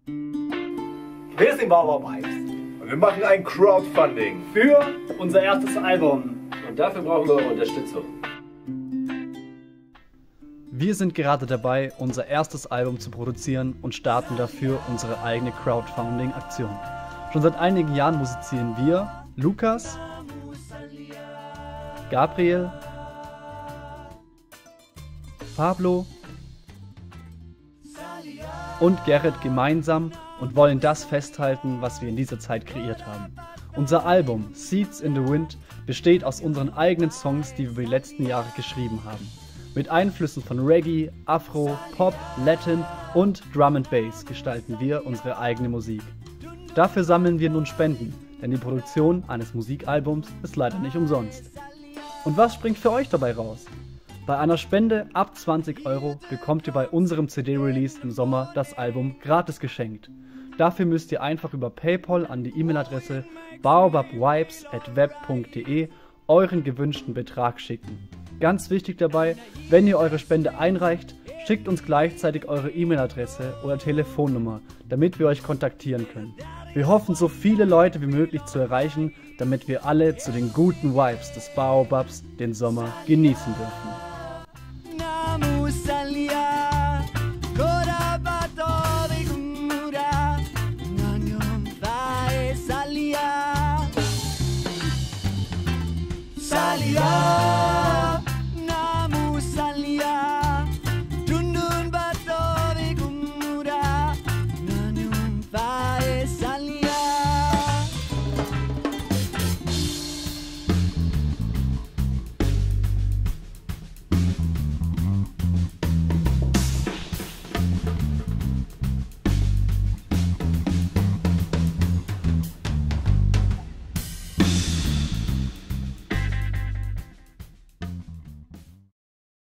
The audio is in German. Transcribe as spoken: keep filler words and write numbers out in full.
Wir sind Baobab Vibes. Und wir machen ein Crowdfunding für unser erstes Album. Und dafür brauchen wir eure Unterstützung. Wir sind gerade dabei, unser erstes Album zu produzieren und starten dafür unsere eigene Crowdfunding-Aktion. Schon seit einigen Jahren musizieren wir, Lukas, Gabriel, Pablo und Gerrit gemeinsam und wollen das festhalten, was wir in dieser Zeit kreiert haben. Unser Album Seeds in the Wind besteht aus unseren eigenen Songs, die wir über die letzten Jahre geschrieben haben. Mit Einflüssen von Reggae, Afro, Pop, Latin und Drum and Bass gestalten wir unsere eigene Musik. Dafür sammeln wir nun Spenden, denn die Produktion eines Musikalbums ist leider nicht umsonst. Und was springt für euch dabei raus? Bei einer Spende ab zwanzig Euro bekommt ihr bei unserem C D-Release im Sommer das Album gratis geschenkt. Dafür müsst ihr einfach über PayPal an die E-Mail-Adresse baobabvibes at web punkt de euren gewünschten Betrag schicken. Ganz wichtig dabei, wenn ihr eure Spende einreicht, schickt uns gleichzeitig eure E-Mail-Adresse oder Telefonnummer, damit wir euch kontaktieren können. Wir hoffen, so viele Leute wie möglich zu erreichen, damit wir alle zu den guten Vibes des Baobabs den Sommer genießen dürfen.